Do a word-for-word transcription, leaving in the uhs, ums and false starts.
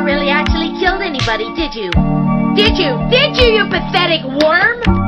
really actually killed anybody, did you? Did you? Did you, you pathetic worm?